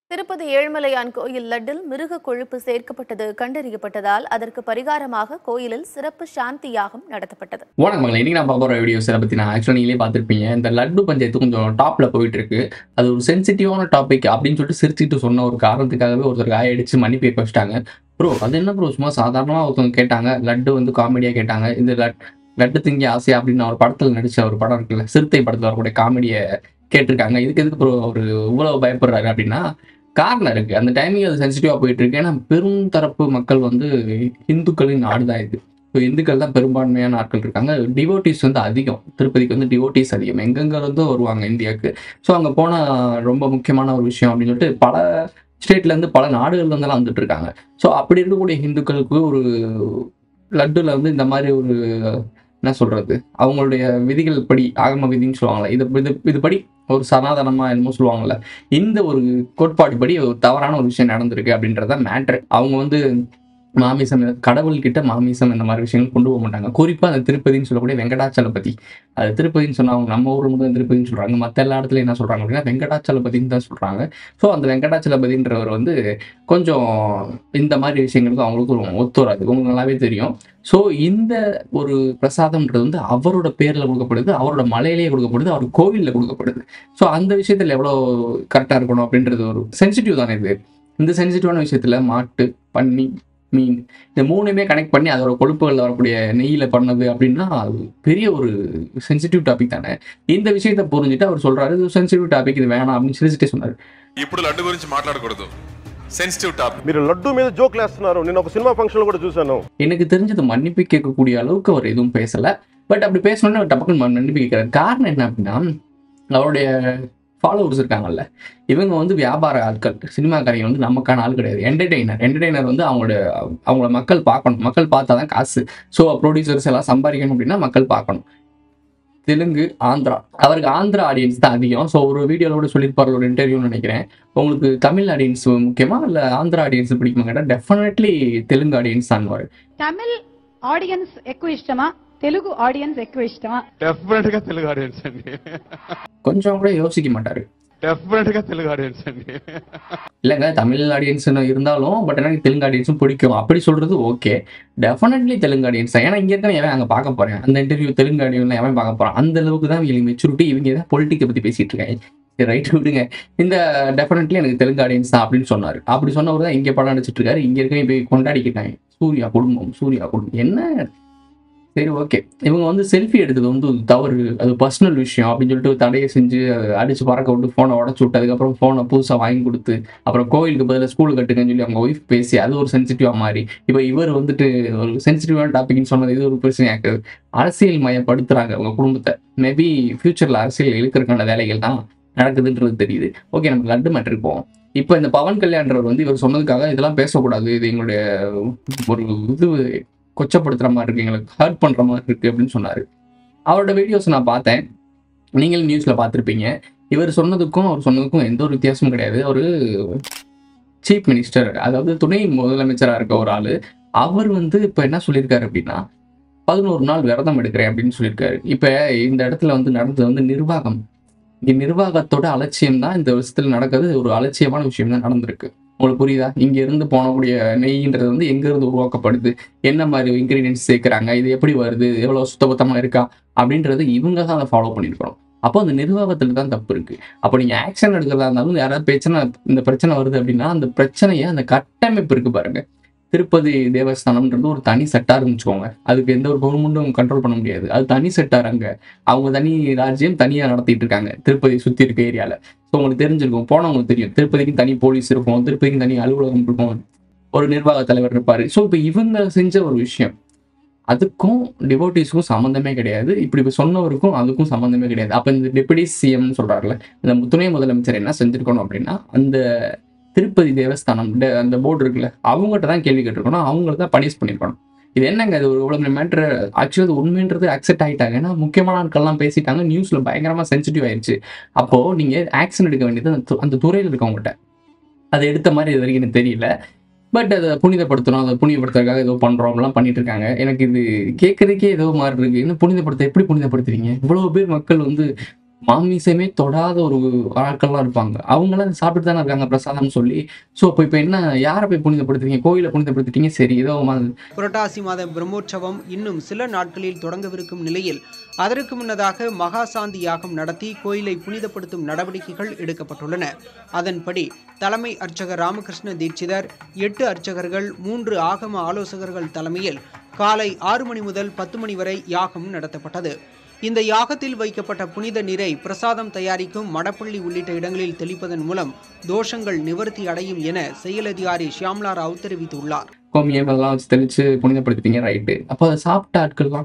திருப்பதி ஏழுமலையான் கோயில் லட்டில் மிருக கொழுப்பு சேர்க்கப்பட்டது கண்டறியப்பட்டதால் அதற்கு பரிகாரமாக கோயிலில் சிறப்பு சாந்தி யாகம் நடத்தப்பட்டது. வணக்கம் மகளே, இன்னைக்கு நான் பார்க்க போற வீடியோஸை பத்தி நான் ஆக்சுவலா நீங்களே பார்த்துருப்பீங்க. இந்த லட்டு பஞ்சாயத்து கொஞ்சம் டாப்ல போயிட்டு இருக்கு. அது ஒரு சென்சிட்டிவான டாபிக் அப்படின்னு சொல்லிட்டு சிரிச்சுட்டு சொன்ன ஒரு காரணத்துக்காகவே ஒருத்தர் காயடிச்சு மன்னிப்பு கேட்க வச்சிட்டாங்க. ப்ரோ அது என்ன ப்ரோ, சும்மா சாதாரணமா ஒருத்தவங்க கேட்டாங்க, லட்டு வந்து காமெடியா கேட்டாங்க. இந்த லட்டு திங்கி ஆசையா அப்படின்னு ஒரு படத்துல நடிச்ச ஒரு படம் இருக்குல்ல, சிறுத்தை படத்துல வரக்கூடிய காமெடியை கேட்டிருக்காங்க. இதுக்கு எதுக்கு ப்ரோ ஒரு இவ்வளவு பயப்படுறாரு அப்படின்னா காரணம் இருக்கு. அந்த டைமிங் அது சென்சிட்டிவா போயிட்டு இருக்கு. ஏன்னா பெரும் தரப்பு மக்கள் வந்து இந்துக்களின் நாடு தான் இது. ஸோ இந்துக்கள் தான் பெரும்பான்மையான ஆட்கள் இருக்காங்க. டிவோட்டிஸ் வந்து அதிகம். திருப்பதிக்கு வந்து டிவோட்டிஸ் அதிகம். எங்கெங்க இருந்தோ வருவாங்க இந்தியாவுக்கு. ஸோ அங்கே போனால் ரொம்ப முக்கியமான ஒரு விஷயம் அப்படின்னு சொல்லிட்டு பல ஸ்டேட்ல இருந்து பல நாடுகள்ல இருந்தெல்லாம் வந்துட்டு இருக்காங்க. ஸோ அப்படி இருக்கக்கூடிய இந்துக்களுக்கு ஒரு லட்டுல வந்து இந்த மாதிரி ஒரு என்ன சொல்றது, அவங்களுடைய விதிகள் படி, ஆகம விதின்னு சொல்லுவாங்கல்ல, இதுபடி ஒரு சனாதனமா என்னமோ சொல்லுவாங்கல்ல, இந்த ஒரு கோட்பாடு படி ஒரு தவறான ஒரு விஷயம் நடந்திருக்கு அப்படின்றத மேட்டர். அவங்க வந்து மாமிசம், கடவுள்கிட்ட மாமிசம் இந்த மாதிரி விஷயங்கள் கொண்டு போக மாட்டாங்க. குறிப்பா அந்த திருப்பதின்னு சொல்லக்கூடிய வெங்கடாச்சலபதி. அது திருப்பதின்னு சொன்னா அவங்க நம்ம ஊர்ல மட்டும் திருப்பதின்னு சொல்றாங்க. மற்ற எல்லா இடத்துல என்ன சொல்றாங்க அப்படின்னா வெங்கடாச்சலபதின்னு தான் சொல்றாங்க. ஸோ அந்த வெங்கடாச்சலபதின்றவர் வந்து கொஞ்சம் இந்த மாதிரி விஷயங்களுக்கு அவங்களுக்கும் ஒத்து வராது. உங்களுக்கு நல்லாவே தெரியும். ஸோ இந்த ஒரு பிரசாதம்ன்றது வந்து அவரோட பேர்ல கொடுக்கப்படுது, அவரோட மலையிலேயே கொடுக்கப்படுது, அவர் கோவில்ல கொடுக்கப்படுது. ஸோ அந்த விஷயத்துல எவ்வளவு கரெக்டா இருக்கணும் அப்படின்றது ஒரு சென்சிட்டிவ் தானே இது. இந்த சென்சிட்டிவான விஷயத்துல மாட்டு, பன்னி, மீன் இந்த மூணுமே கனெக்ட் பண்ணி அதோட கொழுப்புகள்ல வரக்கூடிய நெய்யில பண்ணது அப்படின்னா அது பெரிய ஒரு சென்சிட்டிவ் டாபிக் தானே. இந்த விஷயத்த புரிஞ்சுட்டு அவர் சொல்றாரு இது சென்சிட்டிவ் டாபிக், இது வேணாம் அப்படின்னு சிரிச்சுட்டே சொன்னாரு. ఇప్పుడు లడ్డు గురించి మాట్లాడకూడదు, సెన్సిటివ్ టాపిక్. మీరు లడ్డు మీద జోక్లు వేస్తున్నారు. నేను ఒక సినిమా ఫంక్షన్ కూడా చూశాను. எனக்கு தெரிஞ்சது மன்னிப்பு கேட்கக்கூடிய அளவுக்கு அவர் எதுவும் பேசல. பட் அப்படி பேசணும்னு அவர் டப்புக்குன்னு மன்னிப்பு கேட்கிறார். காரணம் என்ன அப்படின்னா அவருடைய ஃபாலோவர்ஸ் இருக்காங்கல்ல, இவங்க வந்து வியாபார ஆட்கள். சினிமாக்காரங்க வந்து நமக்கான ஆள் கிடையாது. என்டர்டெய்னர் வந்து அவங்கள மக்கள் பார்க்கணும். மக்கள் பார்த்தா தான் காசு. ஸோ ப்ரொடியூசர்ஸ் எல்லாம் சம்பாதிக்கணும் அப்படின்னா மக்கள் பார்க்கணும். தெலுங்கு, ஆந்திரா, அவருக்கு ஆந்திரா ஆடியன்ஸ் தான் அதிகம். ஸோ ஒரு வீடியோவில் கூட சொல்லியிருப்பாரு, ஒரு இன்டர்வியூன்னு நினைக்கிறேன், உங்களுக்கு தமிழ் ஆடியன்ஸ் முக்கியமா இல்லை ஆந்திரா ஆடியன்ஸ் பிடிக்குமா கேட்டால் டெஃபினெட்லி தெலுங்கு ஆடியன்ஸ் தான். తమిళ్ ఆడియన్స్ ఎక్కువ ఇష్టమా, తెలుగు ఆడియన్స్ ఎక్కువ ఇష్టమా? డెఫినెట్ గా తెలుగు ఆడియన్స్ అండి. கொஞ்சம் கூட யோசிக்க மாட்டாரு. డెఫినెట్ గా తెలుగు ఆడియన్స్ అండి. இல்லைங்க, தமிழ் ஆடியன்ஸ் இருந்தாலும் பட் எனக்கு தெலுங்கு ஆடியன்ஸும் பிடிக்கும் அப்படி சொல்றது ஓகே. டெஃபினெட்லி தெலுங்கு ஆடியன்ஸ் தான். ஏன்னா இங்கே இருக்க எவன் அங்கே பார்க்க போறேன், அந்த இன்டர்வியூ தெலுங்கு ஆடியன்ஸ்ல எவன் பார்க்க போறான். அந்த அளவுக்கு தான் இவங்க மெச்சூரிட்டி. இவங்க ஏதாவது பொலிட்டிக்கை பத்தி பேசிட்டு இருக்காங்க. ரைட் விடுங்க. இந்த டெஃபினெட்லி எனக்கு தெலுங்கு ஆடியன்ஸ் தான் அப்படின்னு சொன்னாரு. அப்படி சொன்னவர் தான் இங்கே படம் நடிச்சிட்டு இருக்காரு. இங்க இருக்க போய் கொண்டாடிக்கிட்டாங்க சூர்யா குடும்பம். என்ன சரி ஓகே, இவங்க வந்து செல்ஃபி எடுத்தது வந்து தவறு, அது பர்சனல் விஷயம் அப்படின்னு சொல்லிட்டு தடையை செஞ்சு அடிச்சு பறக்க விட்டு ஃபோனை உடச்சு விட்டு அதுக்கப்புறம் ஃபோனை புதுசாக வாங்கி கொடுத்து அப்புறம் கோயிலுக்கு பதிலாக ஸ்கூல் கட்டுங்கன்னு சொல்லி அவங்க ஒய்ஃப் பேசி அது ஒரு சென்சிட்டிவாக மாறி இப்போ இவர் வந்துட்டு ஒரு சென்சிட்டிவான டாபிக்னு சொன்னது இது ஒரு பிரச்சனையாக்குது. அரசியல் மயப்படுத்துறாங்க அவங்க குடும்பத்தை. மேபி ஃபியூச்சரில் அரசியல் இழுக்கிறதுக்கான வேலைகள் தான் நடக்குதுன்றது தெரியுது. ஓகே, நம்ம லட்டு மேட்டருக்கு போவோம். இப்போ இந்த பவன் கல்யாண்றவர் வந்து இவர் சொன்னதுக்காக இதெல்லாம் பேசக்கூடாது, இது எங்களுடைய ஒரு இது கொச்சப்படுத்துற மாதிரி இருக்கு, எங்களுக்கு ஹர்ட் பண்ற மாதிரி இருக்கு அப்படின்னு சொன்னாரு. அவரோட வீடியோஸ் நான் பார்த்தேன், நீங்களும் நியூஸ்ல பார்த்துருப்பீங்க. இவர் சொன்னதுக்கும் அவர் சொன்னதுக்கும் எந்த ஒரு வித்தியாசமும் கிடையாது. ஒரு சீஃப் மினிஸ்டர், அதாவது துணை முதலமைச்சராக இருக்க ஒரு ஆளு, அவர் வந்து இப்போ என்ன சொல்லியிருக்காரு அப்படின்னா 11 நாள் விரதம் எடுக்கிறேன் அப்படின்னு சொல்லியிருக்காரு. இப்போ இந்த இடத்துல வந்து நடந்தது வந்து நிர்வாகம். இங்கே நிர்வாகத்தோட அலட்சியம் தான் இந்த விஷயத்துல நடக்கிறது. ஒரு அலட்சியமான விஷயம் தான் நடந்திருக்கு. உங்களுக்கு புரியுதா? இங்க இருந்து போனக்கூடிய நெய்ன்றது வந்து எங்க இருந்து உருவாக்கப்படுது, என்ன மாதிரி இன்கிரீடியன்ஸ் சேர்க்கிறாங்க, இது எப்படி வருது, எவ்வளவு சுத்தபத்தமா இருக்கா அப்படின்றது இவங்க தான் அதை ஃபாலோ பண்ணிருக்கணும். அப்போ அந்த நிர்வாகத்துல தான் தப்பு இருக்கு. அப்போ நீங்க ஆக்ஷன் எடுக்கிறதா இருந்தாலும் யாராவது இந்த பிரச்சனை வருது அப்படின்னா அந்த பிரச்சனையை, அந்த கட்டமைப்பு இருக்கு பாருங்க. திருப்பதி தேவஸ்தானம்ன்றது ஒரு தனி செட்டார்னு வச்சுக்கோங்க. அதுக்கு எந்த ஒரு கவர்மெண்ட்டும் கண்ட்ரோல் பண்ண முடியாது. அது தனி செட்டார். அவங்க தனி ராஜ்யம் தனியா நடத்திட்டு இருக்காங்க திருப்பதி சுத்தி இருக்க ஏரியால. ஸோ உங்களுக்கு தெரிஞ்சிருக்கும், போனவங்களுக்கு தெரியும், திருப்பதிக்கு தனி போலீஸ் இருக்கும், திருப்பதிக்கு தனி அலுவலகம் இருக்கும், ஒரு நிர்வாக தலைவர் இருப்பாரு. ஸோ இப்போ இவங்க செஞ்ச ஒரு விஷயம் அதுக்கும் டிவோட்டிஸ்க்கும் சம்மந்தமே கிடையாது. இப்படி சொன்னவருக்கும் அதுக்கும் சம்மந்தமே கிடையாது. அப்ப இந்த டெபுட்டி சிஎம்னு சொல்றாருல, இந்த துணை முதலமைச்சர் என்ன செஞ்சிருக்கணும் அப்படின்னா அந்த திருப்பதி தேவஸ்தானம் அந்த போர்டு இருக்குல்ல, அவங்ககிட்ட தான் கேள்வி கேட்டிருக்கணும், அவங்கள தான் பனிஷ் பண்ணிருக்கணும். இது என்னங்க, இது ஒரு இவ்வளவு மேட்ரு ஆக்சுவலி உண்மைன்றது அக்செப்ட் ஆகிட்டாங்க. ஏன்னா முக்கியமான ஆட்கள்லாம் பேசிட்டாங்க, நியூஸ்ல பயங்கரமா சென்சிட்டிவ் ஆயிடுச்சு. அப்போ நீங்க ஆக்ஷன் எடுக்க வேண்டியது அந்த துறையில் இருக்கவங்ககிட்ட. அதை எடுத்த மாதிரி இது வரைக்கும் எனக்கு தெரியல. பட் அதை புனிதப்படுத்தணும், அதை புனிதப்படுத்துறதுக்காக ஏதோ பண்றோம் அப்படிலாம் பண்ணிட்டு இருக்காங்க. எனக்கு இது கேட்கறதுக்கே ஏதோ மாதிரி இருக்கு. என்ன புனிதப்படுத்த, எப்படி புனிதப்படுத்துறீங்க? இவ்வளவு பேர் மக்கள் வந்து மாமிசமே தொடாத ஒரு ஆட்கள்லாம் இருப்பாங்க. அவங்களாம் சாப்பிட்டு தானே இருக்காங்க பிரசாதம்னு சொல்லி. ஸோ இப்போ என்ன யாரை போய் புனிதப்படுத்துறீங்க? கோயிலை புனிதப்படுத்திட்டீங்க சரி ஏதோ புரட்டாசி மாத பிரம்மோற்சவம் இன்னும் சில நாட்களில் தொடங்கவிருக்கும் நிலையில் அதற்கு முன்னதாக மகா சாந்தி யாகம் நடத்தி கோயிலை புனிதப்படுத்தும் நடவடிக்கைகள் எடுக்கப்பட்டுள்ளன. அதன்படி தலைமை அர்ச்சகர் ராமகிருஷ்ண தீட்சிதர், 8 அர்ச்சகர்கள், 3 ஆகம ஆலோசகர்கள் தலைமையில் காலை 6 மணி முதல் 10 மணி வரை யாகம் நடத்தப்பட்டது. இந்த யாகத்தில் வைக்கப்பட்ட புனித நீரை பிரசாதம் தயாரிக்கும் மடப்பள்ளி உள்ளிட்ட இடங்களில் தெளிப்பதன் மூலம் தோஷங்கள் நிவர்த்தி அடையும் என செயல் அதிகாரி ஷியாம்லா ராவ் தெரிவித்துள்ளார். கோமியம் அதெல்லாம் வச்சு தெளிச்சு புனிதப்படுத்திட்டீங்க ரைட்டு. அப்போ அதை சாப்பிட்ட ஆட்கள்லாம்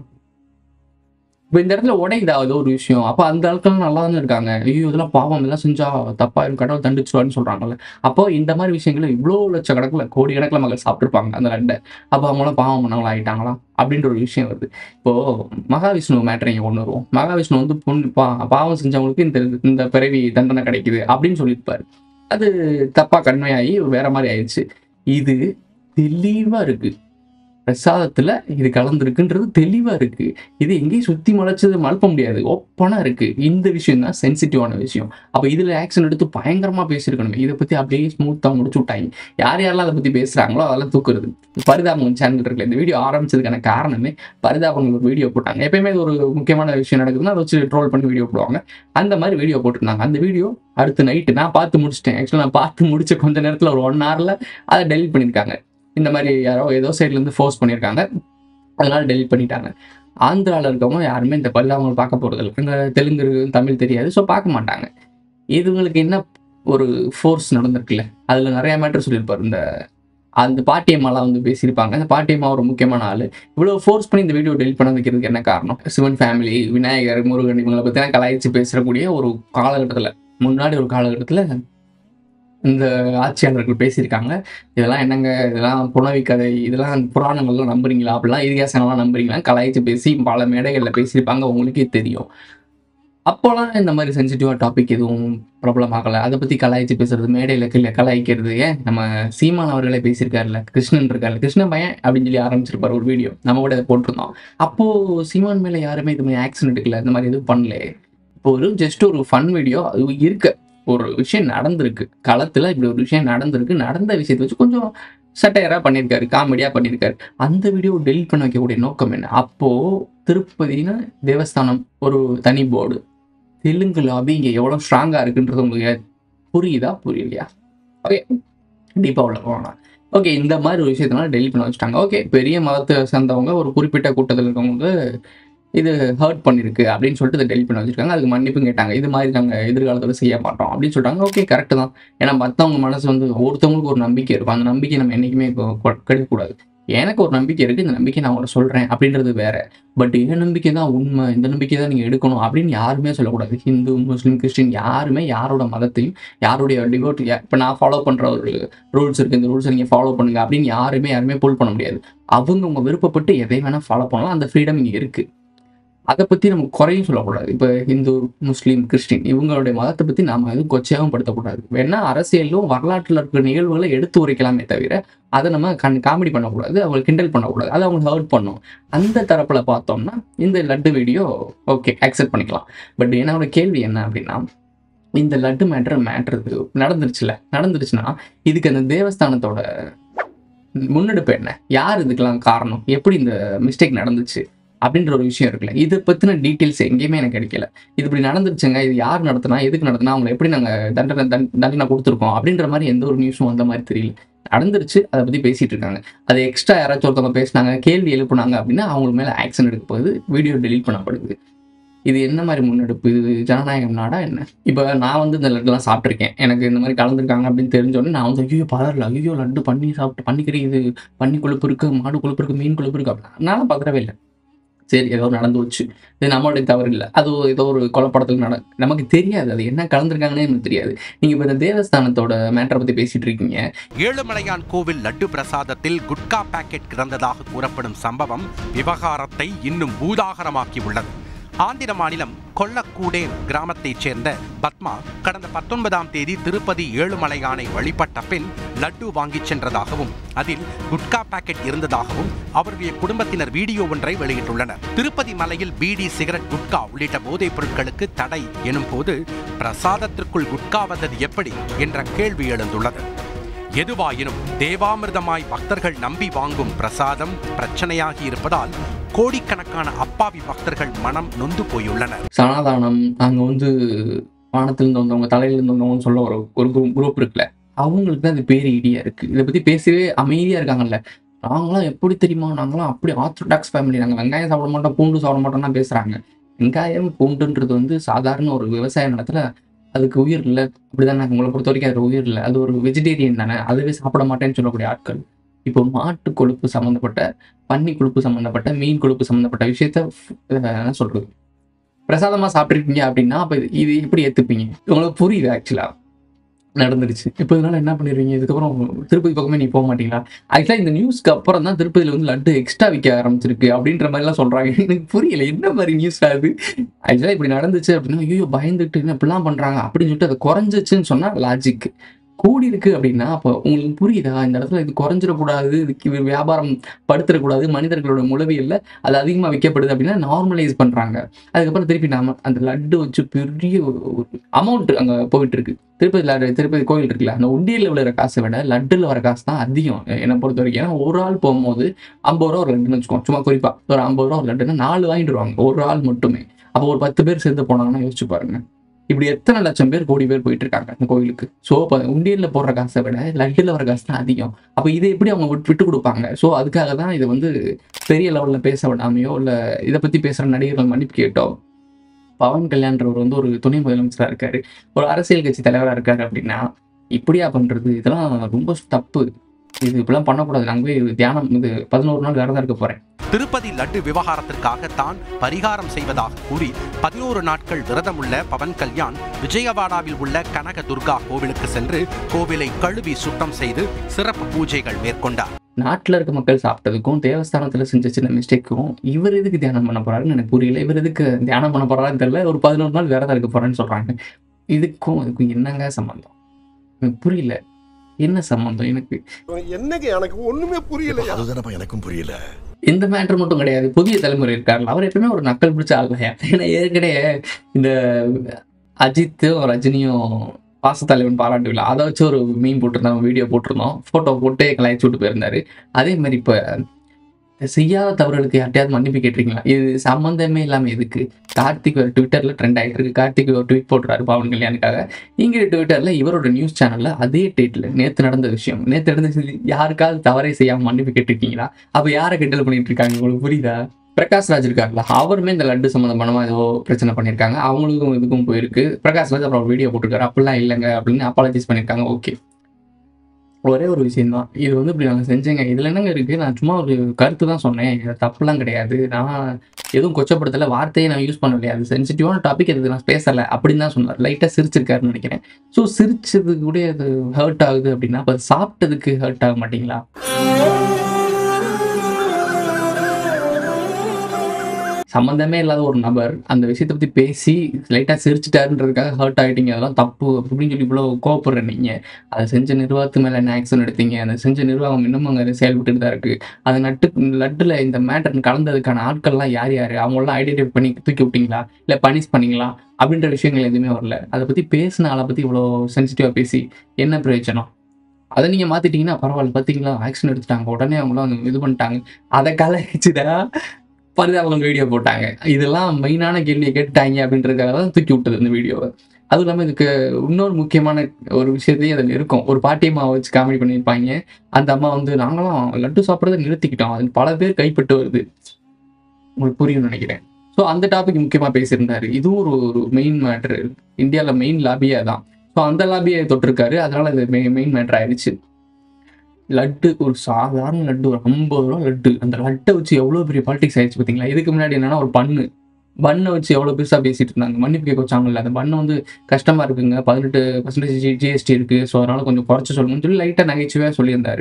இப்போ இந்த இடத்துல உடையுதாவது ஒரு விஷயம். அப்போ அந்த ஆட்கள் நல்லா தானே இருக்காங்க. ஐயோ இதெல்லாம் பாவம், இதெல்லாம் செஞ்சா தப்பாயிரும், கடவுள் தண்டிச்சுவான்னு சொல்றாங்கல்ல. அப்போ இந்த மாதிரி விஷயங்களை இவ்வளோ லட்சக்கணக்கில் கோடிக்கணக்கில் மக்கள் சாப்பிட்டுருப்பாங்க அந்த லட்டை. அப்போ அவங்களாம் பாவம் பண்ணவங்களா ஆயிட்டாங்களா அப்படின்ற ஒரு விஷயம் வருது. இப்போ மகாவிஷ்ணு மேட்டர் இங்கே கொண்டு வருவோம். மகாவிஷ்ணு வந்து பாவம் செஞ்சவங்களுக்கு இந்த பிறவி தண்டனை கிடைக்குது அப்படின்னு சொல்லியிருப்பாரு. அது தப்பா கண்மையாகி வேற மாதிரி ஆயிடுச்சு. இது தெளிவா இருக்கு. பிரசாதத்துல இது கலந்துருக்குன்றது தெளிவா இருக்கு. இது எங்கேயும் சுத்தி மலைச்சது மழுப்ப முடியாது, ஓப்பனா இருக்கு. இந்த விஷயம் தான் சென்சிட்டிவான விஷயம். அப்ப இதுல ஆக்ஷன் எடுத்து பயங்கரமா பேசியிருக்கணுமே. இதை பத்தி அப்படியே ஸ்மூத்தா முடிச்சு விட்டாங்க. யாரெல்லாம் அதை பத்தி பேசுறாங்களோ அதெல்லாம் தூக்குறது. பரிதாபங்கள் சேனல் இருக்குல்ல, இந்த வீடியோ ஆரம்பிச்சதுக்கான காரணமே பரிதாபங்கள் ஒரு வீடியோ போட்டாங்க. எப்பயுமே ஒரு முக்கியமான விஷயம் நடக்குதுன்னா அதை வச்சு ட்ரோல் பண்ணி வீடியோ போடுவாங்க. அந்த மாதிரி வீடியோ போட்டிருந்தாங்க. அந்த வீடியோ அடுத்த நைட்டு நான் பார்த்து முடிச்சிட்டேன். ஆக்சுவலாக நான் பார்த்து முடிச்ச கொஞ்ச நேரத்தில் ஒரு 1 hourல அதை டெலிட் பண்ணியிருக்காங்க. இந்த மாதிரி யாரோ ஏதோ சைட்லேருந்து ஃபோர்ஸ் பண்ணியிருக்காங்க, அதனால டெலிட் பண்ணிட்டாங்க. ஆந்திராவில் இருக்கவங்க யாருமே இந்த பரிதாபங்கள் பார்க்க போகிறது இல்லை. இங்கே தெலுங்கு தமிழ் தெரியாது, ஸோ பார்க்க மாட்டாங்க. இதுங்களுக்கு என்ன ஒரு ஃபோர்ஸ் நடந்திருக்குல்ல, அதில் நிறைய மேட்டர் சொல்லியிருப்பார். அந்த பாட்டியம்மாலாம் வந்து பேசியிருப்பாங்க. அந்த பாட்டியம்மா ஒரு முக்கியமான ஆள். இவ்வளோ ஃபோர்ஸ் பண்ணி இந்த வீடியோ டெலிட் பண்ண வைக்கிறதுக்கு என்ன காரணம்? சிவன் ஃபேமிலி, விநாயகர், முருகன் இவங்களை பற்றிலாம் கலாய்ச்சி பேசக்கூடிய ஒரு காலகட்டத்தில், முன்னாடி ஒரு காலகட்டத்தில் இந்த ஆட்சியாளர்கள் பேசியிருக்காங்க. இதெல்லாம் என்னங்க, இதெல்லாம் புனவி கதை, இதெல்லாம் புராணங்கள்லாம் நம்புறீங்களா, அப்படிலாம் இதிகாசங்கள்லாம் நம்புறீங்களா கலாய்ச்சி பேசி பல மேடைகளில் பேசியிருப்பாங்க. உங்களுக்கே தெரியும். அப்போலாம் இந்த மாதிரி சென்சிட்டிவாக டாபிக் எதுவும் பிரபலமாகலை. அதை பற்றி கலாய்ச்சி பேசுறது, மேடையில் கலாய்க்கிறது. ஏன் நம்ம சீமான் அவர்களே பேசியிருக்காருல்ல, கிருஷ்ணன் இருக்காரு, கிருஷ்ணன் பையன் அப்படின்னு சொல்லி ஆரம்பிச்சிருப்பார் ஒரு வீடியோ, நம்ம கூட அதை போட்டிருந்தோம். அப்போது சீமான் மேலே யாருமே இது மாதிரி ஆக்ஷன் எடுக்கல, இந்த மாதிரி எதுவும் பண்ணல. இப்போ ஒரு ஜஸ்ட் ஒரு ஃபன் வீடியோ அது இருக்க, ஒரு விஷயம் நடந்திருக்கு களத்தில், இப்படி ஒரு விஷயம் நடந்திருக்கு, நடந்த விஷயத்தை வச்சு கொஞ்சம் சட்டையராக பண்ணியிருக்காரு, காமெடியாக பண்ணியிருக்காரு. அந்த வீடியோ டெலிட் பண்ண வைக்கக்கூடிய நோக்கம் என்ன? அப்போது திருப்பதினா தேவஸ்தானம் ஒரு தனி போர்டு, தெலுங்கு லாபி இங்கே எவ்வளோ ஸ்ட்ராங்காக இருக்குன்றது உங்களுக்கு புரியுதா புரியலையா? ஓகே, டீப்பாக உள்ள போகலாம். ஓகே, இந்த மாதிரி ஒரு விஷயத்தினால டெலிட் பண்ண வச்சுட்டாங்க. ஓகே, பெரிய மதத்தை சேர்ந்தவங்க ஒரு குறிப்பிட்ட கூட்டத்தில் இருக்கவங்க இது ஹர்ட் பண்ணிருக்கு அப்படின்னு சொல்லிட்டு இதை டெலிட் பண்ண வச்சிருக்காங்க. அதுக்கு மன்னிப்பும் கேட்டாங்க. இது மாதிரி நாங்கள் எதிர்காலத்தில் செய்ய மாட்டோம் அப்படின்னு சொல்லிட்டாங்க. ஓகே, கரெக்டு தான். ஏன்னா மற்றவங்க மனசு வந்து ஒருத்தவங்களுக்கு ஒரு நம்பிக்கை இருக்கும். அந்த நம்பிக்கை நம்ம என்றைக்குமே கிடைக்கக்கூடாது. எனக்கு ஒரு நம்பிக்கை இருக்குது, இந்த நம்பிக்கை நான் உங்களை சொல்கிறேன் அப்படின்றது வேற. பட் இந்த நம்பிக்கை தான் உண்மை, இந்த நம்பிக்கை தான் நீங்கள் எடுக்கணும் அப்படின்னு யாருமே சொல்லக்கூடாது. ஹிந்து, முஸ்லீம், கிறிஸ்டின் யாருமே யாரோட மதத்தையும் யாருடைய டிவோட் இப்போ நான் ஃபாலோ பண்ணுற ஒரு ரூல்ஸ் இருக்குது, இந்த ரூல்ஸை நீங்கள் ஃபாலோ பண்ணுங்க அப்படின்னு யாருமே புல் பண்ண முடியாது. அவங்க உங்கள் விருப்பப்பட்டு எதை வேணால் ஃபாலோ பண்ணலாம். அந்த ஃப்ரீடம் இங்கே இருக்குது. அதை பற்றி நம்ம குறையும் சொல்லக்கூடாது. இப்போ ஹிந்து, முஸ்லீம், கிறிஸ்டின் இவங்களுடைய மதத்தை பற்றி நாம் எதுவும் கொச்சையாகவும் படுத்தக்கூடாது. வேணா அரசியலும் வரலாற்றில் இருக்கிற நிகழ்வுகளை எடுத்து உரைக்கலாமே தவிர அதை நம்ம காமெடி பண்ணக்கூடாது, அவங்க கிண்டல் பண்ணக்கூடாது, அதை அவங்க ஹர்ட் பண்ணும். அந்த தரப்பில் பார்த்தோம்னா இந்த லட்டு வீடியோ ஓகே அக்செப்ட் பண்ணிக்கலாம். பட் என்னோட கேள்வி என்ன அப்படின்னா, இந்த லட்டு மேட்ரு நடந்துருச்சுன்னா இதுக்கு அந்த தேவஸ்தானத்தோட முன்னெடுப்பு என்ன? யார் இதுக்கெல்லாம் காரணம்? எப்படி இந்த மிஸ்டேக் நடந்துச்சு அப்படின்ற ஒரு விஷயம் இருக்குல்ல, இதை பற்றின டீட்டெயில்ஸ் எங்கேயுமே எனக்கு கிடைக்கல. இது இப்படி நடந்துருச்சுங்க, இது யார் நடத்தினா, எதுக்கு நடத்தினா, அவங்களை எப்படி நாங்கள் தண்டனை கொடுத்துருக்கோம் அப்படின்ற மாதிரி எந்த ஒரு நியூஸும் அந்த மாதிரி தெரியல. நடந்துருச்சு, அதை பற்றி பேசிகிட்டு இருக்காங்க. அதை எக்ஸ்ட்ரா யாராச்சும் ஒருத்தவங்க பேசினாங்க, கேள்வி எழுப்புனாங்க அப்படின்னா அவங்களுக்கு மேலே ஆக்ஷன் எடுக்க போகுது, வீடியோ டெலீட் பண்ணப்படுது. இது என்ன மாதிரி முன்னெடுப்பு? இது ஜனநாயகம் நாடா என்ன? இப்போ நான் வந்து இந்த லட்டுலாம் சாப்பிட்ருக்கேன். எனக்கு இந்த மாதிரி கலந்துருக்காங்க அப்படின்னு தெரிஞ்சோடனே நான் வந்து ஐயோ பதறல, ஐயோ லட்டு பண்ணி சாப்பிட்டு பண்ணிக்கிறேன், இது பண்ணி கொழுப்பு இருக்குது, மாடு கொழுப்பு இருக்குது, மீன் கொழுப்பு இருக்குது அப்படின்னா நான் பதறவே இல்லை. சரி, ஏதோ நடந்து வச்சு, இது நம்மளுடைய தவறு இல்லை, அது ஏதோ ஒரு கொலைப்படத்தில் நமக்கு தெரியாது, அது என்ன கலந்துருக்காங்கன்னே எனக்கு தெரியாது. நீங்கள் இப்போ இந்த தேவஸ்தானத்தோட மேட்டரை பற்றி பேசிட்டு இருக்கீங்க. ஏழுமலையான் கோவில் லட்டு பிரசாதத்தில் குட்கா பாக்கெட் கிடந்ததாக கூறப்படும் சம்பவம் விவகாரத்தை இன்னும் பூதாகரமாக்கி உள்ளது. ஆந்திர மாநிலம் கொல்லக்கூடேம் கிராமத்தைச் சேர்ந்த பத்மா கடந்த 19ஆம் தேதி திருப்பதி ஏழுமலையானை வழிபட்ட பின் லட்டு வாங்கிச் சென்றதாகவும் அதில் குட்கா பாக்கெட் இருந்ததாகவும் அவருடைய குடும்பத்தினர் வீடியோ ஒன்றை வெளியிட்டுள்ளனர். திருப்பதி மலையில் பீடி, சிகரெட், குட்கா உள்ளிட்ட போதைப் பொருட்களுக்கு தடை எனும் போது பிரசாதத்திற்குள் குட்கா வந்தது எப்படி என்ற கேள்வி எழுந்துள்ளது. எதுவாயினும் தேவாமிர்தமாய் பக்தர்கள் நம்பி வாங்கும் பிரசாதம் பிரச்சனையாகி இருப்பதால் கோடிக்கணக்கான அப்பாவி பக்தர்கள் மனம் நொந்து போயுள்ளனர். சனாதானம் அங்க வந்து வானத்திலிருந்து வந்தவங்க, தலையிலிருந்து வந்தவங்கன்னு சொல்ல ஒரு குரூப் இருக்குல்ல, அவங்களுக்கு தான் இது பேர் ஐடியா இருக்கு. இதை பத்தி பேசவே அமைதியா இருக்காங்கல்ல. நாங்களாம் எப்படி தெரியுமா, நாங்களாம் அப்படி ஆர்த்தடாக்ஸ் ஃபேமிலி, நாங்கள் வெங்காயம் சாப்பிட மாட்டோம், பூண்டு சாப்பிட மாட்டோம்னா பேசுறாங்க. வெங்காயம் பூண்டுன்றது வந்து சாதாரண ஒரு விவசாய நிலத்துல அதுக்கு உயிர் இல்லை, அப்படிதானே? உங்களை பொறுத்த வரைக்கும் அது உயிர் இல்லை, அது ஒரு வெஜிடேரியன் தானே, அதுவே சாப்பிட மாட்டேன்னு சொல்லக்கூடிய ஆட்கள் இப்போ மாட்டு கொழுப்பு சம்மந்தப்பட்ட, பன்னி கொழுப்பு சம்மந்தப்பட்ட, மீன் கொழுப்பு சம்மந்தப்பட்ட விஷயத்த என்ன சொல்றது பிரசாதமா சாப்பிட்ருக்கீங்க அப்படின்னா அப்போ இது எப்படி ஏற்றுப்பீங்க? உங்களுக்கு புரியுது ஆக்சுவலா நடந்துருச்சு. இப்போ இதனால என்ன பண்ணிடுவீங்க? இதுக்கப்புறம் திருப்பதி பக்கமே நீ போக மாட்டீங்களா? ஆக்சுவலாக இந்த நியூஸ்க்கு அப்புறம் தான் திருப்பதியில் வந்து லட்டு எக்ஸ்ட்ரா விற்க ஆரம்பிச்சிருக்கு அப்படின்ற மாதிரிலாம் சொல்றாங்க. எனக்கு புரியல என்ன மாதிரி நியூஸ் அது. ஆக்சுவலாக இப்படி நடந்துச்சு அப்படின்னா ஐயோ பயந்துட்டு என்ன இப்படிலாம் பண்றாங்க அப்படின்னு சொல்லிட்டு அது குறைஞ்சிச்சுன்னு சொன்னா லாஜிக். கூடி இருக்கு அப்படின்னா அப்போ உங்களுக்கு புரியுதா, இந்த இடத்துல இது குறைஞ்சிடக்கூடாது, இதுக்கு வியாபாரம் படுத்திடக்கூடாது, மனிதர்களோட முளவியல்ல அது அதிகமாக விற்கப்படுது அப்படின்னா நார்மலைஸ் பண்றாங்க. அதுக்கப்புறம் திருப்பி நாம அந்த லட்டு வச்சு பெரிய ஒரு அமௌண்ட் அங்கே போயிட்டு இருக்கு. திருப்பதி கோயில் இருக்குல்ல, அந்த உண்டியலில் விழுற காசை விட லட்டுல வர காசு தான் அதிகம் என்னை பொறுத்த வரைக்கும். ஏன்னா ஒரு ஆள் போகும்போது 50 ரூபா ஒரு லட்டுன்னு வச்சுக்கோங்க, சும்மா குறிப்பா ஒரு 50 ரூபா ஒரு லட்டுன்னா 4 வாங்கிடுவாங்க ஒரு ஆள் மட்டுமே. அப்போ ஒரு 10 பேர் சேர்ந்து போனாங்கன்னா யோசிச்சு பாருங்க, இப்படி எத்தனை லட்சம் பேர், கோடி பேர் போயிட்டு இருக்காங்க அந்த கோயிலுக்கு. ஸோ இப்போ உண்டியலில் போடுற காசை விட லட்டில் வர காசு தான் அதிகம். அப்போ இதை எப்படி அவங்க விட்டு கொடுப்பாங்க? ஸோ அதுக்காக தான் இதை வந்து பெரிய லெவலில் பேச விடாமையோ இல்லை இதை பற்றி பேசுகிற நடிகர்கள் மன்னிப்பு கேட்டோ, பவன் கல்யாண்றவர் வந்து ஒரு துணை முதலமைச்சராக இருக்காரு, ஒரு அரசியல் கட்சி தலைவராக இருக்காரு அப்படின்னா இப்படியா பண்ணுறது? இதெல்லாம் ரொம்ப தப்பு. இது இப்படிலாம் பண்ணக்கூடாது. நாங்கள் போய் தியானம் இது 11 நாள் விரதம் இருக்க போகிறேன். திருப்பதி லட்டு விவகாரத்திற்காக தான் பரிகாரம் செய்வதாக கூறி 11 நாட்கள் விரதமுள்ள பவன் கல்யாண் விஜயவாடாவில் உள்ள கனக துர்கா கோவிலுக்கு சென்று கோவிலை கழுவி சுத்தம் செய்து சிறப்பு பூஜைகள் மேற்கொண்டார். நாட்டில் இருக்க மக்கள் சாப்பிட்டதுக்கும் தேவஸ்தானத்தில் செஞ்ச சின்ன மிஸ்டேக்கும் இவர் எதுக்கு தியானம் பண்ண போறாருன்னு எனக்கு புரியல. இவர் எதுக்கு தியானம் பண்ண போறாருன்னு தெரியல. ஒரு 11 நாள் விரதம் இருக்க போறேன்னு சொல்றாங்க. இதுக்கும் என்னங்க சம்பந்தம்? எனக்கு புரியல. என்ன சம்பந்தம் எனக்கு? என்னங்க எனக்கு ஒண்ணுமே புரியல. அதுதானப்பா எனக்கும் புரியல. இந்த மேட்டர் மட்டும் கிடையாது, புதிய தலைமுறை இருக்காருல்ல, அவர் எப்பவுமே ஒரு நக்கல் பிடிச்ச ஆள்லையா. ஏன்னா ஏற்கனவே இந்த அஜித்தும் ரஜினியும் பாசத்தலைவன் பாராட்டு விழா அதை வச்சு ஒரு மீன் போட்டிருந்தோம், வீடியோ போட்டிருந்தோம், ஃபோட்டோ போட்டு கலாய்ச்சி விட்டு போயிருந்தாரு. அதே மாதிரி இப்போ செய்யாத தவறுகளுக்கு யார்ட்டையாவது மன்னிப்பு கேட்டிருக்கீங்களா? இது சம்மந்தமே இல்லாமல் எதுக்கு? கார்த்திக் ஒரு ட்விட்டரில் ட்ரெண்ட் ஆகிட்டு இருக்கு. கார்த்திக் ஒரு ட்வீட் போட்டுறாரு பவன் கல்யாணுக்காக. இங்கே ட்விட்டரில் இவரோட நியூஸ் சேனலில் அதே டைட்டில் நேற்று நடந்த விஷயம், நேற்று நடந்த யாருக்காவது தவறை செய்யாமல் மன்னிப்பு கேட்டிருக்கீங்களா? அப்போ யாரை கிண்டல் பண்ணிட்டு இருக்காங்க உங்களுக்கு புரியுதா? பிரகாஷ் ராஜ் இருக்காருல்ல, அவருமே இந்த லட்டு சம்மந்தமான ஏதோ பிரச்சனை பண்ணியிருக்காங்க, அவங்களுக்கும் இதுக்கும் போயிருக்கு. பிரகாஷ் ராஜ் அப்புறம் வீடியோ போட்டிருக்காரு, அப்படிலாம் இல்லைங்க அப்படின்னு அப்பாலஜைஸ் பண்ணியிருக்காங்க. ஓகே, ஒரே ஒரு விஷயம்தான், இது வந்து இப்படி நாங்கள் செஞ்சேங்க, இதில் என்னங்க இருக்குது, நான் சும்மா ஒரு கருத்து தான் சொன்னேன், தப்புலாம் கிடையாது, நான் எதுவும் கொச்சப்படுத்தலை, வார்த்தையை நான் யூஸ் பண்ணலையே, அது சென்சிட்டிவான டாபிக், அதுக்கு நான் பேசலை அப்படின்னு தான் சொன்னார். லைட்டாக சிரிச்சிருக்காருன்னு நினைக்கிறேன். ஸோ சிரிச்சதுக்கு கூட அது ஹர்ட் ஆகுது அப்படின்னா அப்போ சாப்பிட்டதுக்கு ஹர்ட் ஆக மாட்டிங்களா? சம்மந்தமே இல்லாத ஒரு நபர் அந்த விஷயத்தை பற்றி பேசி லைட்டாக சிரிச்சிட்டாருன்றதுக்காக ஹர்ட் ஆகிட்டீங்க, அதெல்லாம் தப்பு அப்படின்னு சொல்லி இவ்வளோ கோவப்படுற நீங்கள். அதை செஞ்ச நிர்வாகத்து மேலே என்ன ஆக்ஷன் எடுத்தீங்க? அந்த செஞ்ச நிர்வாகம் இன்னும் அங்கே செயல்பட்டு தான் இருக்குது. அது லட்டில் இந்த மேட்டர் கலந்ததுக்கான ஆட்கள்லாம் யார் யார், அவங்களெலாம் ஐடென்டிஃபை பண்ணி தூக்கி விட்டீங்களா இல்லை பனிஷ் பண்ணிங்களா அப்படின்ற விஷயங்கள் எதுவுமே வரல. அதை பற்றி பேசின ஆளை பற்றி இவ்வளோ சென்சிட்டிவாக பேசி என்ன பிரயோஜனம்? அதை நீங்கள் மாற்றிட்டீங்கன்னா பரவாயில்ல, பார்த்தீங்களா ஆக்ஷன் எடுத்துட்டாங்க, உடனே அவங்களாம் இது பண்ணிட்டாங்க, அதை கலாய்ச்சிதான் பரிதாபங்கள் வீடியோ போட்டாங்க. இதெல்லாம் மெயினான கேள்வியை கேட்டுட்டாங்க அப்படின்றதுக்காக தான் தூக்கி விட்டது இந்த வீடியோவை. அதுவும் இல்லாமல் இதுக்கு இன்னொரு முக்கியமான ஒரு விஷயத்தையும் அதில் இருக்கும். ஒரு பாட்டியம்மாவை வச்சு காமெடி பண்ணியிருப்பாங்க. அந்த அம்மா வந்து நாங்களாம் லட்டு சாப்பிட்றதை நிறுத்திக்கிட்டோம், அது பல பேர் கைப்பட்டு வருது, உங்களுக்கு புரியும்னு நினைக்கிறேன். ஸோ அந்த டாபிக் முக்கியமாக பேசியிருந்தாரு. இதுவும் ஒரு மெயின் மேட்ரு, இந்தியாவில் மெயின் லாபியாக தான். ஸோ அந்த லாபியை தொட்டிருக்காரு, அதனால அது மெயின் மேட்ரு ஆயிடுச்சு. லட்டு ஒரு சாதாரண லட்டு, ஒரு 50 ரூபா லட்டு, அந்த லட்டை வச்சு எவ்வளோ பெரிய பாலிடிக்ஸ் ஆயிடுச்சு பார்த்தீங்களா? இதுக்கு முன்னாடி என்னன்னா ஒரு பண்ணை வச்சு எவ்வளோ பெருசாக பேசிட்டு இருந்தாங்க, மன்னிப்பு கேட்க வச்சாங்கல்ல, அந்த பண்ணை வந்து கஷ்டமாக இருக்குங்க, 18% GST இருக்குது, ஸோ அதனால் கொஞ்சம் குறைச்சி சொல்லணும்னு சொல்லி லைட்டாக நகைச்சுவையாக சொல்லியிருந்தாரு.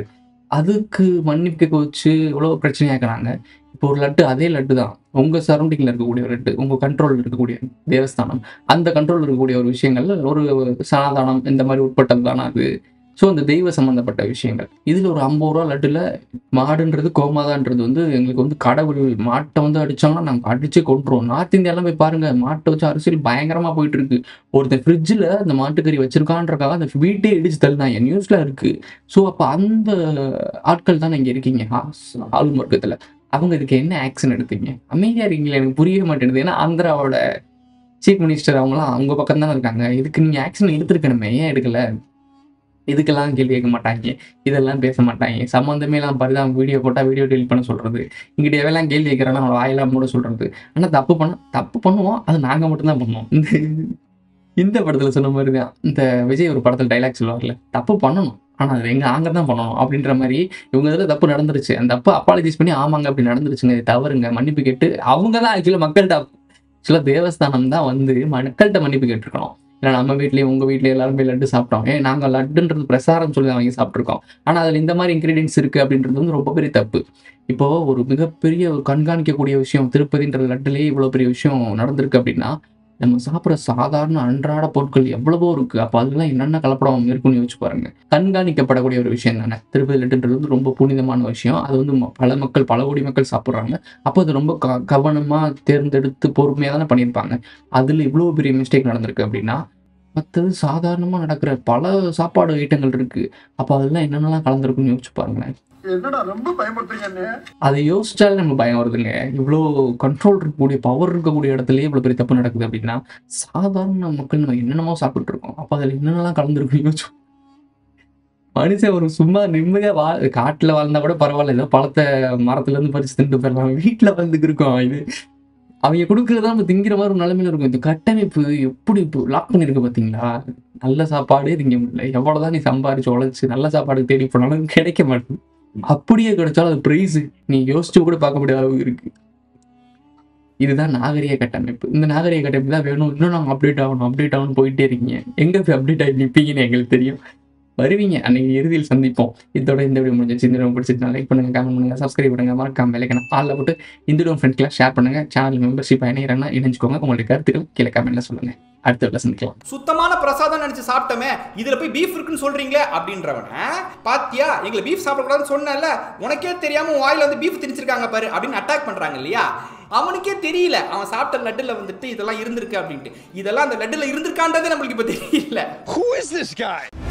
அதுக்கு மன்னிப்பு கேட்க வச்சு இவ்வளோ பிரச்சனையாக்குறாங்க. இப்போ ஒரு லட்டு அதே லட்டு தான். உங்க சரௌண்டிங்ல இருக்கக்கூடிய ஒரு லட்டு, உங்க கண்ட்ரோல்ல இருக்கக்கூடிய தேவஸ்தானம், அந்த கண்ட்ரோல்ல இருக்கக்கூடிய ஒரு விஷயங்கள் ஒரு சனாதானம் இந்த மாதிரி உட்பட்டது தானே அது. ஸோ இந்த தெய்வ சம்மந்தப்பட்ட விஷயங்கள். இதில் ஒரு 50 ரூபா லட்டுல மாடுன்றது கோமாதான்றது வந்து எங்களுக்கு வந்து கடவுள். மாட்டை வந்து அடிச்சாங்கன்னா நாங்கள் அடிச்சே கொண்டுருவோம். நார்த் இந்தியாலாம் போய் பாருங்க, மாட்டை வச்சு அரசியல் பயங்கரமா போயிட்டு இருக்கு. ஒருத்தர் ஃப்ரிட்ஜில் அந்த மாட்டுக்கறி வச்சிருக்கான்றக்காக அந்த வீட்டே இடிச்சு தள்ளினாங்க, நியூஸ்ல இருக்கு. ஸோ அப்போ அந்த ஆட்கள் தானே இங்கே இருக்கீங்க ஆளும் வர்க்கத்தில். அவங்க இதுக்கு என்ன ஆக்ஷன் எடுத்தீங்க? அமைதியா இருக்கீங்களா? எனக்கு புரியவே மாட்டேங்குது. ஏன்னா ஆந்திராவோட சீஃப் மினிஸ்டர் அவங்களாம் அவங்க பக்கம் தானே இருக்காங்க. இதுக்கு நீங்க ஆக்ஷன் எடுத்துருக்கணுமே, ஏன் எடுக்கல? இதுக்கெல்லாம் கேள்வி கேட்க மாட்டாங்க, இதெல்லாம் பேச மாட்டாங்க. சம்மந்தமே எல்லாம் பரிதான் வீடியோ போட்டால் வீடியோ டெலிட் பண்ண சொல்றது, இங்கிட்ட எவ்வளோ கேள்வி கேட்குறாங்கன்னா அவங்கள வாயெல்லாம் மூட சொல்றது. ஆனால் தப்பு பண்ணுவோம், அது நாங்கள் மட்டும்தான் பண்ணுவோம். இந்த படத்தில் சொன்ன மாதிரி தான் இந்த விஜய் ஒரு படத்தில் டைலாக் சொல்லுவார்ல, தப்பு பண்ணணும் ஆனால் அது நாங்க தான் பண்ணணும் அப்படின்ற மாதிரி. இவங்க இதில் தப்பு நடந்துருச்சு, அந்த தப்பு அப்பாலஜைஸ் பண்ணி ஆமாங்க அப்படி நடந்துருச்சுங்க, இது தவறுங்க, மன்னிப்பு கேட்டு அவங்க தான் ஆக்சுவலாக மக்கள்கிட்ட ஆக்சுவலாக தேவஸ்தானம் தான் வந்து மக்கள்கிட்ட மன்னிப்பு கேட்டிருக்கணும். இல்லை நம்ம வீட்லேயும் உங்கள் வீட்லேயும் எல்லாரும் போய் லட்டு சாப்பிட்டோம், நாங்கள் லட்டுன்றது பிரசாரம் சொல்லி தான் வாங்கி சாப்பிட்ருக்கோம், ஆனால் அதில் இந்த மாதிரி இன்க்ரீடியன்ஸ் இருக்குது அப்படின்றது வந்து ரொம்ப பெரிய தப்பு. இப்போது ஒரு மிகப்பெரிய ஒரு கண்காணிக்கக்கூடிய விஷயம், திருப்பதின்ற லட்டுலேயே இவ்வளோ பெரிய விஷயம் நடந்திருக்கு அப்படின்னா, நம்ம சாப்பிட்ற சாதாரண அன்றாட பொருட்கள் எவ்வளவோ இருக்குது. அப்போ அதெல்லாம் என்னென்ன கலப்படம் இருக்குன்னு யோசிச்சு பாருங்க. கண்காணிக்கப்படக்கூடிய ஒரு விஷயம் தானே திருப்பதி லட்டுன்றது வந்து ரொம்ப புனிதமான விஷயம். அது வந்து பல மக்கள், பல கோடி மக்கள் சாப்பிட்றாங்க. அப்போ அது ரொம்ப கவனமாக தேர்ந்தெடுத்து பொறுமையாக தானே பண்ணியிருப்பாங்க. அதில் இவ்வளோ பெரிய மிஸ்டேக் நடந்திருக்கு அப்படின்னா, மற்றது சாதாரணமாக நடக்கிற பல சாப்பாடு ஐட்டங்கள் இருக்குது. அப்போ அதெல்லாம் என்னென்னலாம் கலந்துருக்குன்னு யோசிச்சு பாருங்களேன். என்னடா ரொம்ப பயமுறுத்துறீங்க. அதை யோசிச்சாலே நம்ம பயம் வருதுங்க. இவ்வளோ கண்ட்ரோல் இருக்கக்கூடிய பவர் இருக்கக்கூடிய இடத்துலயே இவ்வளோ பெரிய தப்பு நடக்குது அப்படின்னா, சாதாரண மக்கள் நம்ம என்னென்னமோ சாப்பிட்டு இருக்கோம். அப்போ அதில் என்னென்னலாம் கலந்துருக்குன்னு யோசிச்சு. மனுஷன் ஒரு சும்மா நிம்மதியாக காட்டில் வாழ்ந்தா கூட பரவாயில்ல, ஏதோ பழத்தை மரத்துலேருந்து பறிச்சு தின்ட்டு போயிடலாம். வீட்டில் வந்துக்கு இருக்கோம். இது அவங்க கொடுக்குறதா நம்ம திங்கிற மாதிரி ஒரு நிலைமையில இருக்கும். இந்த கட்டமைப்பு எப்படி இப்போ லாக் பண்ணியிருக்கு பார்த்தீங்களா? நல்ல சாப்பாடே திங்க முடியல. எவ்வளோதான் நீ சம்பாரிச்சு உழைச்சி நல்ல சாப்பாடு தேடி போனாலும் கிடைக்க மாட்டேங்குது. அப்படியே கிடைச்சாலும் அது பிரைஸ் நீ யோசிச்சு கூட பார்க்க முடியாத அளவு இருக்கு. இதுதான் நாகரிக கட்டமைப்பு. இந்த நாகரிக கட்டமைப்பு தான் வேணும். இன்னும் நாங்கள் அப்டேட் ஆகணும் போயிட்டே இருக்கீங்க. எங்கே போய் அப்டேட் ஆகி நிற்பீங்கன்னு எங்களுக்கு தெரியும். வருவீங்க, அன்னைக்கு இறுதியில் சந்திப்போம். இதோட இந்த வீடியோ முடிஞ்சிச்சு. இந்த வீடியோ பிடிச்சிருந்தா லைக் பண்ணுங்க, கமெண்ட் பண்ணுங்க, சப்ஸ்கிரைப் பண்ணுங்க, மறக்காம பெல்லைக்கான ஆல்ல போட்டு இந்த வீடியோ ஃப்ரெண்ட்ஸ்லாம் ஷேர் பண்ணுங்க. சேனல் மெம்பர்ஷிப் இணையறனா இணைஞ்சுக்கோங்க. உங்களுடைய கருத்துக்கள் கீழே கமெண்ட்ல சொல்லுங்க. அடுத்த வீடியோல சந்திக்கலாம். சுத்தமான பிரசாதம் நினைச்சு சாப்பிட்டோமே, இதுல போய் பீஃப் இருக்குன்னு சொல்றீங்களே அப்படின்றவன பாத்தியா, எங்களை பீஃப் சாப்பிடக்கூடாதுன்னு சொன்னல, உனக்கே தெரியாம வாயில வந்து பீஃப் திணிச்சிருக்காங்க பாரு அப்படின்னு அட்டாக் பண்றாங்க இல்லையா? அவனுக்கே தெரியல அவன் சாப்பிட்ட லட்டுல வந்துட்டு இதெல்லாம் இருந்திருக்கு அப்படின்ட்டு. இதெல்லாம் அந்த லட்டுல இருந்திருக்கான்றதே நம்மளுக்கு இப்ப தெரியல. Who is this guy?